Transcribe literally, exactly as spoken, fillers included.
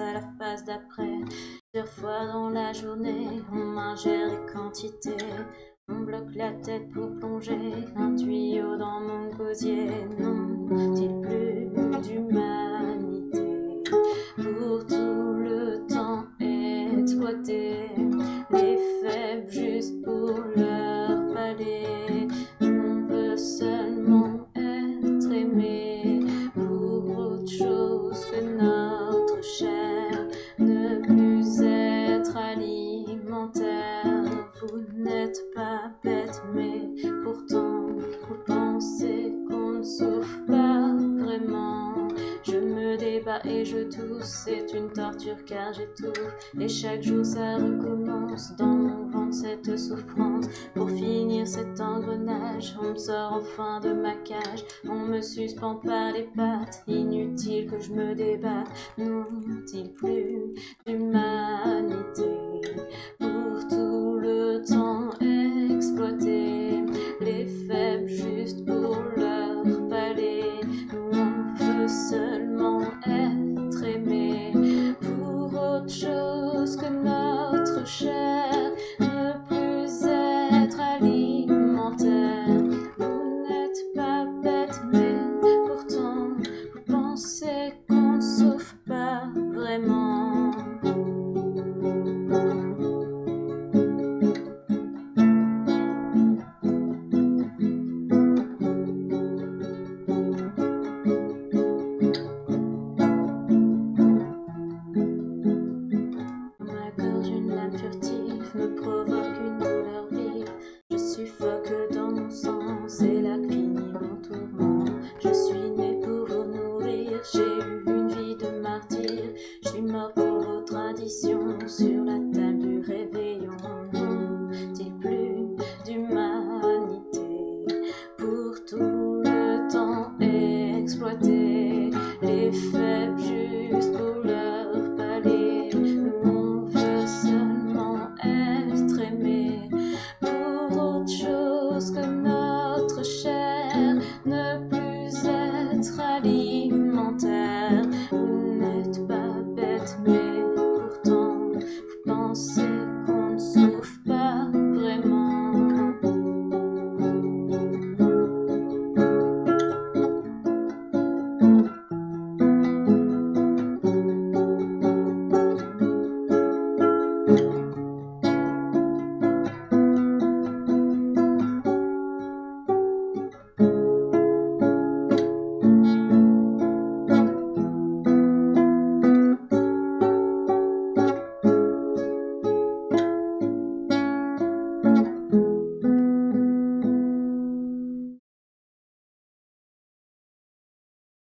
à la phase d'après. Plusieurs fois dans la journée, on m'ingère les quantités. On bloque la tête pour plonger un tuyau dans mon gosier. N'ont-ils plus d'humanité pour tout le temps exploiter les faibles juste pour leur palais? On veut seulement être aimé pour autre chose que notre chair, ne plus être alimentaire. Vous n'êtes pas bête, mais pourtant vous pensez qu'on ne souffre pas vraiment. Je me débat et je tousse, c'est une torture car j'étouffe. Et chaque jour ça recommence dans mon ventre cette souffrance. Pour finir cet engrenage, on me sort enfin de ma cage. On me suspend par les pattes, inutile que je me débatte. N'ont-ils plus d'humanité pour tout le temps exploiter les faibles juste pour leur palais? Nous on veut seulement être aimé pour autre chose que notre chair, ne plus être alimentaire. Vous n'êtes pas bête, mais pourtant vous pensez qu'on ne souffre pas vraiment. Me provoque une douleur vive, je suffoque dans mon sang, c'est là que finit mon tourment. Je suis né pour vous nourrir, j'ai eu une vie de martyr, je suis mort pour vos traditions, sur la table du réveillon. N'ont-ils plus d'humanité pour tout le temps exploiter les faibles juste pour leur palais? Nous on veut seulement être aimé pour autre chose que notre chair, ne plus être alimentaire. Vous n'êtes pas bête, mais